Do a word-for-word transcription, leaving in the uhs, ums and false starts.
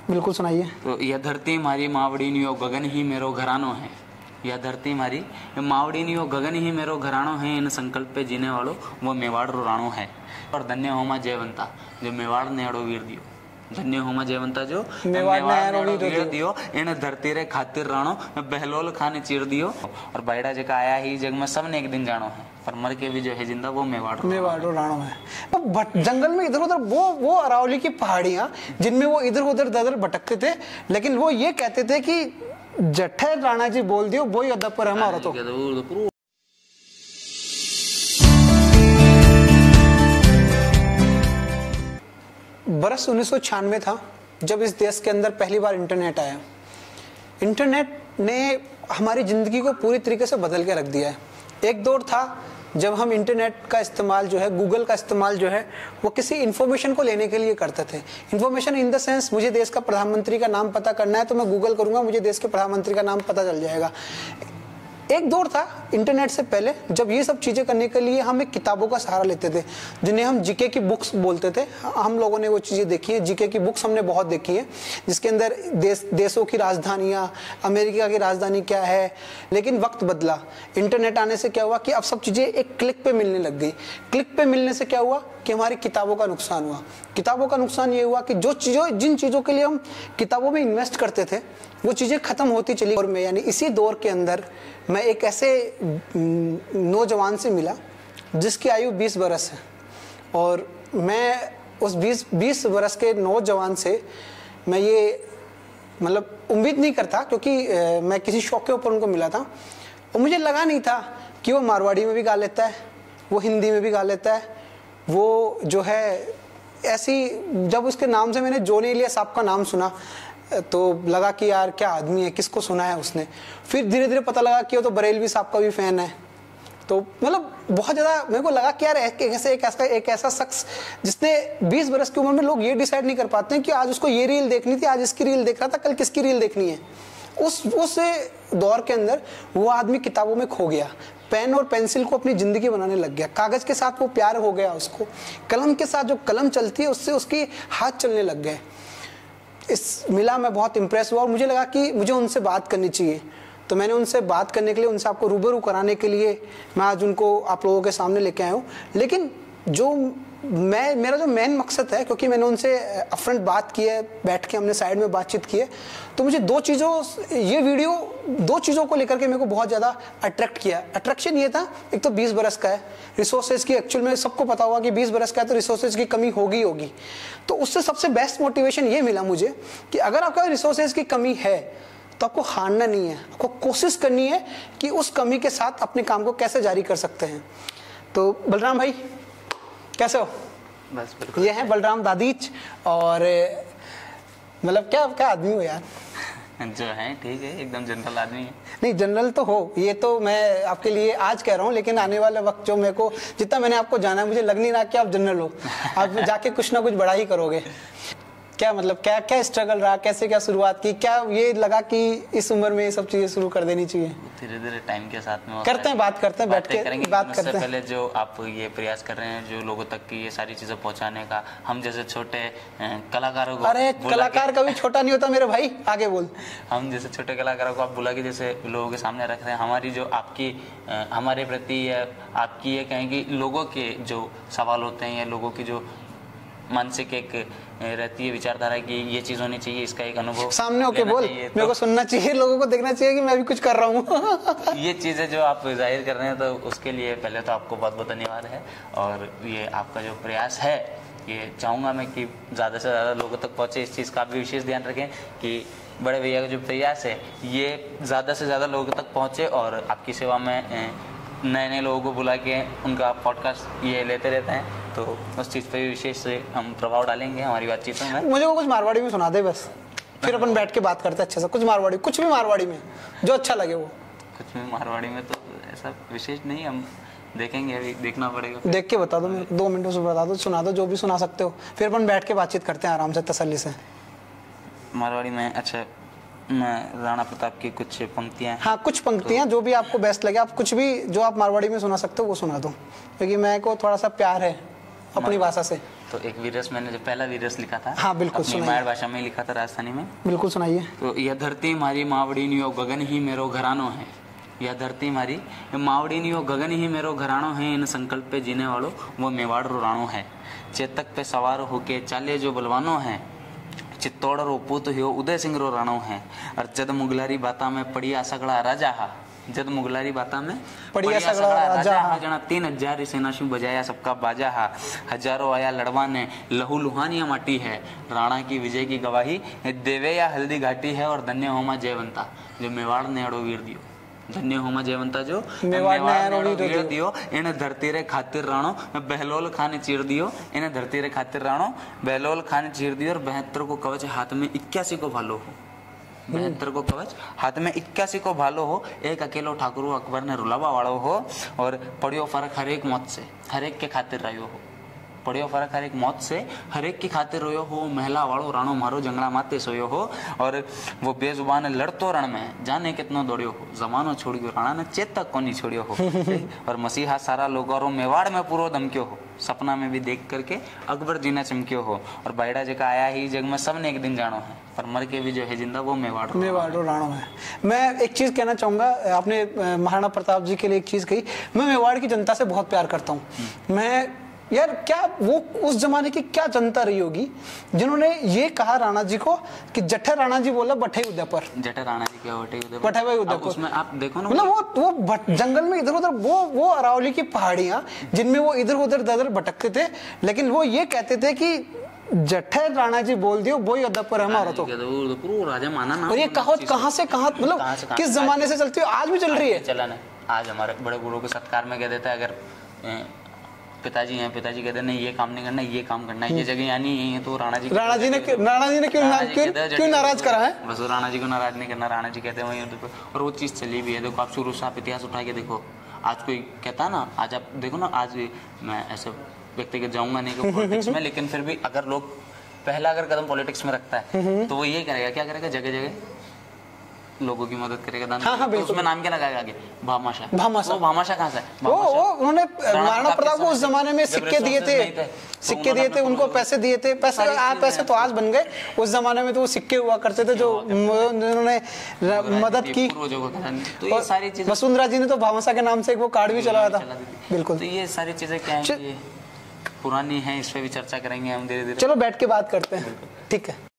बिल्कुल सुनाइए। तो यह धरती मारी मावड़ी नियो गगन ही मेरो घरानो है, यह धरती मारी मावड़ी नियो गगन ही मेरो घरानो है, इन संकल्प पे जीने वालों वो मेवाड़ रो राणो है। और धन्य होमा जयवंता जो मेवाड़ ने अड़ो वीर दियो, धन्य होमा जयवंता जो मेवाड़ ने अड़ो वीर दियो, इन धरती रे खातिर राणो बहलोल खाने चीर दियो। और बायड़ा जका आया ही जग में सबने एक दिन जानो है, पर मर के भी जो है जिंदा वो मेवाड़ मेवाड़ रो राणो है। बट जंगल में इधर उधर वो वो अरावली की पहाड़ियां जिनमें वो इधर उधर ददर भटकते थे, लेकिन वो ये कहते थे कि जट्ठे राणा जी बोल दियो वो अदा पर हमारा। तो बरस उन्नीस सौ छियानवे था जब इस देश के अंदर पहली बार इंटरनेट आया। इंटरनेट ने हमारी जिंदगी को पूरी तरीके से बदल के रख दिया है। एक दौर था जब हम इंटरनेट का इस्तेमाल जो है, गूगल का इस्तेमाल जो है, वो किसी इन्फॉर्मेशन को लेने के लिए करते थे। इन्फॉर्मेशन इन द सेंस, मुझे देश का प्रधानमंत्री का नाम पता करना है तो मैं गूगल करूंगा, मुझे देश के प्रधानमंत्री का नाम पता चल जाएगा। एक दौर था इंटरनेट से पहले जब ये सब चीज़ें करने के लिए हम एक किताबों का सहारा लेते थे, जिन्हें हम जीके की बुक्स बोलते थे। हम लोगों ने वो चीज़ें देखी है, जीके की बुक्स हमने बहुत देखी है, जिसके अंदर देश देशों की राजधानियाँ, अमेरिका की राजधानी क्या है। लेकिन वक्त बदला, इंटरनेट आने से क्या हुआ कि अब सब चीज़ें एक क्लिक पे मिलने लग गई। क्लिक पे मिलने से क्या हुआ कि हमारी किताबों का नुकसान हुआ। किताबों का नुकसान ये हुआ कि जो चीज़ों जिन चीज़ों के लिए हम किताबों में इन्वेस्ट करते थे वो चीज़ें ख़त्म होती चली। और मैं यानी इसी दौर के अंदर मैं एक ऐसे नौजवान से मिला जिसकी आयु बीस बरस है, और मैं उस बीस बीस बरस के नौजवान से मैं ये मतलब उम्मीद नहीं करता, क्योंकि मैं किसी शौक के ऊपर उनको मिला था और मुझे लगा नहीं था कि वो मारवाड़ी में भी गा लेता है, वो हिंदी में भी गा लेता है, वो जो है ऐसी। जब उसके नाम से मैंने जोनी इलिया साहब का नाम सुना तो लगा कि यार क्या आदमी है, किसको सुना है उसने। फिर धीरे धीरे पता लगा कि वो तो बरेलवी साहब का भी फ़ैन है। तो मतलब बहुत ज़्यादा मेरे को लगा कि यार ऐसे एक ऐसा एक ऐसा शख्स जिसने बीस बरस की उम्र में, लोग ये डिसाइड नहीं कर पाते हैं कि आज उसको ये रील देखनी थी, आज इसकी रील देख रहा था, कल किसकी रील देखनी है। उस उस दौर के अंदर वो आदमी किताबों में खो गया, पेन और पेंसिल को अपनी ज़िंदगी बनाने लग गया, कागज़ के साथ वो प्यार हो गया उसको, कलम के साथ जो कलम चलती है उससे उसकी हाथ चलने लग गए। इस मिला, मैं बहुत इम्प्रेस हुआ और मुझे लगा कि मुझे उनसे बात करनी चाहिए। तो मैंने उनसे बात करने के लिए, उनसे आपको रूबरू कराने के लिए मैं आज उनको आप लोगों के सामने लेके आया हूँ। लेकिन जो मैं मेरा जो मेन मकसद है, क्योंकि मैंने उनसे अपफ्रंट बात की है, बैठ के हमने साइड में बातचीत की है, तो मुझे दो चीज़ों ये वीडियो दो चीज़ों को लेकर के मेरे को बहुत ज़्यादा अट्रैक्ट किया। अट्रैक्शन ये था, एक तो बीस बरस का है, रिसोर्सेज की एक्चुअल में सबको पता होगा कि बीस बरस का है तो रिसोर्सेज की कमी होगी होगी तो उससे सबसे बेस्ट मोटिवेशन ये मिला मुझे कि अगर आपका रिसोर्सेज की कमी है तो आपको हारना नहीं है, आपको कोशिश करनी है कि उस कमी के साथ अपने काम को कैसे जारी कर सकते हैं। तो बलराम भाई कैसे हो? बस बिल्कुल। ये हैं बलराम दादीच, और मतलब क्या क्या आदमी हो यार। जो है ठीक है, एकदम जनरल आदमी है। नहीं जनरल तो हो, ये तो मैं आपके लिए आज कह रहा हूँ, लेकिन आने वाले वक्त जो मेरे को, जितना मैंने आपको जाना है, मुझे लग नहीं रहा कि आप जनरल हो। आप जाके कुछ ना कुछ बड़ा ही करोगे। क्या मतलब क्या क्या स्ट्रगल रहा, कैसे क्या शुरुआत की, क्या ये लगा कि इस उम्र में ये सब चीजें शुरू कर देनी चाहिए? धीरे धीरे टाइम के साथ में करते हैं, बात करते हैं, बैठ के करेंगे। बात करते हैं। पहले जो आप ये प्रयास कर रहे हैं जो लोगों तक की ये सारी चीजें पहुंचाने का, हम जैसे छोटे कलाकारों को, अरे कलाकार कभी छोटा नहीं होता मेरे भाई, आगे बोल। हम जैसे छोटे कलाकारों को आप बुला के जैसे लोगों के सामने रख रहे हैं, हमारी जो आपकी हमारे प्रति या आपकी ये कहें कि लोगों के जो सवाल होते हैं या लोगों की जो मानसिक एक रहती है विचारधारा कि ये चीज होनी चाहिए, इसका एक अनुभव सामने होके बोल, मेरे तो को सुनना चाहिए, लोगों को देखना चाहिए कि मैं भी कुछ कर रहा हूँ। ये चीजें जो आप जाहिर कर रहे हैं, तो उसके लिए पहले तो आपको बहुत बहुत धन्यवाद है। और ये आपका जो प्रयास है, ये चाहूँगा मैं कि ज़्यादा से ज़्यादा लोगों तक पहुँचे। इस चीज़ का भी विशेष ध्यान रखें कि बड़े भैया का जो प्रयास है ये ज़्यादा से ज़्यादा लोगों तक पहुँचे, और आपकी सेवा में नए नए लोगों को बुला के उनका पॉडकास्ट ये लेते रहते हैं, तो उस चीज़ पे विशेष से हम प्रभाव डालेंगे हमारी बातचीतों में। मुझे को कुछ मारवाड़ी में सुना दे बस, फिर अपन बैठ के बात करते हैं अच्छे से। कुछ मारवाड़ी, कुछ भी मारवाड़ी में जो अच्छा लगे वो। कुछ भी मारवाड़ी में तो ऐसा विशेष नहीं, हम देखेंगे, अभी देखना पड़ेगा। देख के बता दो, मेरे दो मिनटों से बता दो, सुना दो जो भी सुना सकते हो, फिर अपन बैठ के बातचीत करते हैं आराम से, तसल्ली से। मारवाड़ी में अच्छा, मैं राणा प्रताप की कुछ पंक्तियाँ। हाँ कुछ पंक्तियाँ, तो जो भी आपको बेस्ट लगे, आप कुछ भी जो आप मारवाड़ी में सुना सकते हो वो सुना दो, क्योंकि मेरे को थोड़ा सा प्यार है अपनी भाषा से। तो एक वीरस मैंने जो पहला वीरस लिखा था, हाँ बिल्कुल, अपनी मायर भाषा में लिखा था, राजस्थानी में। बिल्कुल सुनाइए। तो यह धरती मारी मावड़ी नियो गगन ही मेरो घरानो है, यह धरती मारी मावड़ी नियो गगन ही मेरो घरानो है, इन संकल्प पे जीने वालों वो मेवाड़ रो राणो है। चेतक पे सवार होके चाले जो बलवानो है, चित्तौड़ रो पूत हो उदय सिंह रो राणो है। और जद मुगलारी बाता में पड़िया सगड़ा राजा हा, जद मुगलारी बाता में पड़िया सगड़ा राजा हा, जना तीन हजार सेना शू बजाया सबका बाजा हा। हजारों आया लड़वा ने लहू लुहानिया माटी है, राणा की विजय की गवाही देवे या हल्दी घाटी है। और धन्य होमा जयवंता जो मेवाड़ ने अड़ो वीर दियो, धन्य होमा जयवंता जो मेवाड़ ने अड़ो वीर दियो। इन धरती रे खातिर राणो बहलोल खान चीर दियो, इन धरती रे खातिर राणो बहलोल खान चीर दियो। और बहत्तर को कवच हाथ में इक्यासी को भालो हो, बहत्तर को कवच हाथ में इक्यासी को भालो हो। एक अकेलो ठाकुर अकबर ने रुलावा वालो हो, और पड़ियो फर्क हर एक मौत से हर एक के खातिर रहो हो, पड़ियो फर्क हर एक मौत से हर एक की खातिर रोयो हो। महिला वालो राणो मारो जंगला माते सोयो हो, और वो बेजुबान लड़तो रण में जाने कितनो दौड़ियो हो। जमानो छोड़ियो राणा ने चेतक कोनी छोड़ियो हो। और मसीहा सारा लोगों रो मेवाड़ में पूरो दमक्यो हो, सपना में भी देख करके अकबर जी ने चमक्यो हो। और बायड़ा जी का आया ही जग में सबने एक दिन जानो है, पर मर के भी जो है जिंदा वो मेवाड़ मेवाड़ राणो है। मैं एक चीज कहना चाहूंगा, आपने महाराणा प्रताप जी के लिए एक चीज कही, मैं मेवाड़ की जनता से बहुत प्यार करता हूँ। मैं यार क्या वो उस जमाने की क्या जनता रही होगी जिन्होंने ये कहा राणा जी को कि जठे राणा जी बोला बठे उदय पर, जठे राणा जी क्या बठे उदय बठे भाई उदय पर। उसमें आप देखो ना, मतलब वो वो जंगल में इधर उधर वो वो अरावली की पहाड़ियां जिनमें वो इधर उधर ददर भटकते थे, लेकिन वो ये कहते थे कि जठे राणा जी बोल दियो वो ही उदय पर हमारा। तो राजा माना ना, और ये कहावत कहाँ से कहाँ मतलब किस जमाने से चलती है, आज भी चल रही है। चला ना, आज हमारे बड़े बूढ़ों के सत्कार में कह देता है, अगर पिताजी हैं, पिताजी कहते हैं नहीं ये काम नहीं करना, ये काम करना है, ये जगह यानी है, तो राणा जी राणा जी ने राणा जी ने क्यों क्यों नाराज करा है? बस राणा जी को नाराज नहीं करना, राणा जी कहते हैं वही। और वो चीज चली भी है। देखो आप शुरू से आप इतिहास उठा के देखो, आज कोई कहता है ना, आज आप देखो ना, आज मैं ऐसे व्यक्तिगत जाऊंगा नहीं कि पॉलिटिक्स में, लेकिन फिर भी अगर लोग पहला अगर कदम पॉलिटिक्स में रखता है तो वो ये करेगा, क्या करेगा, जगह जगह लोगों की मदद करेगा, दान। हाँ, हाँ, तो उसमें नाम क्या लगाएगा आगे, भामाशाह। भामाशाह, वो भामाशाह कहाँ से? वो वो उन्होंने महाराणा प्रताप को उस जमाने में सिक्के दिए थे, सिक्के दिए थे उनको, पैसे दिए थे। पैसे आ, पैसे तो आज बन गए, उस जमाने में तो वो सिक्के हुआ करते थे जो उन्होंने मदद की। तो ये सारी चीजें वसुंधरा जी ने तो भामाशाह के नाम से एक वो कार्ड भी चलाया था। बिल्कुल, तो ये सारी चीजें क्या है, पुरानी है, इस पे भी चर्चा करेंगे हम धीरे धीरे। चलो बैठ के बात करते हैं, ठीक है।